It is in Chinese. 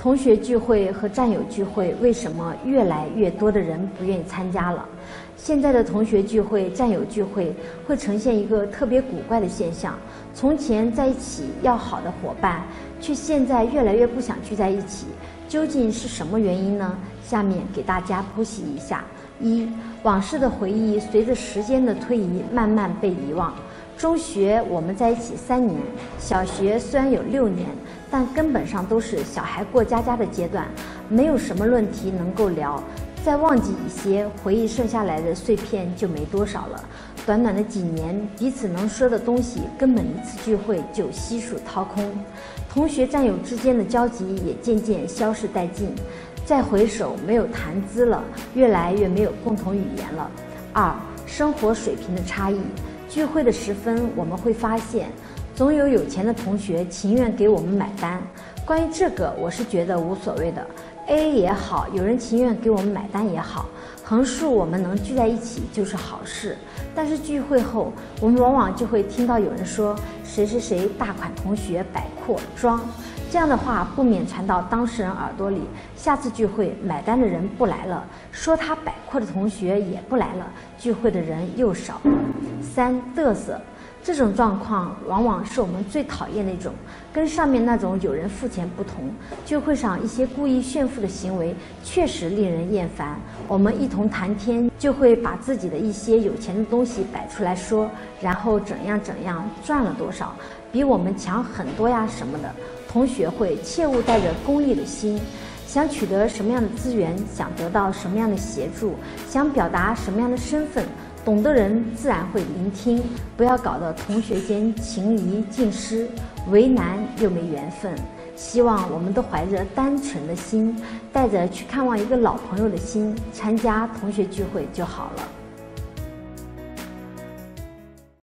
同学聚会和战友聚会为什么越来越多的人不愿意参加了？现在的同学聚会、战友聚会会呈现一个特别古怪的现象：从前在一起要好的伙伴，却现在越来越不想聚在一起，究竟是什么原因呢？下面给大家剖析一下。一、往事的回忆随着时间的推移慢慢被遗忘。中学我们在一起3年，小学虽然有6年，但根本上都是小孩过家家的阶段，没有什么论题能够聊。再忘记一些，回忆剩下来的碎片就没多少了。短短的几年，彼此能说的东西，根本一次聚会就悉数掏空。同学战友之间的交集也渐渐消逝殆尽。再回首，没有谈资了，越来越没有共同语言了。二、生活水平的差异。聚会的时分，我们会发现，总有钱的同学情愿给我们买单。关于这个，我是觉得无所谓的。AA 也好，有人情愿给我们买单也好，横竖我们能聚在一起就是好事。但是聚会后，我们往往就会听到有人说谁谁谁大款同学摆阔装，这样的话不免传到当事人耳朵里。下次聚会买单的人不来了，说他摆阔的同学也不来了，聚会的人又少了。三、嘚瑟。这种状况往往是我们最讨厌的一种，跟上面那种有人付钱不同。聚会上一些故意炫富的行为确实令人厌烦。我们一同谈天，就会把自己的一些有钱的东西摆出来说，然后怎样赚了多少，比我们强很多呀什么的。同学会切勿带着功利的心，想取得什么样的资源，想得到什么样的协助，想表达什么样的身份，懂的人自然会聆听，不要搞得同学间情谊尽失，为难又没缘分。希望我们都怀着单纯的心，带着去看望一个老朋友的心，参加同学聚会就好了。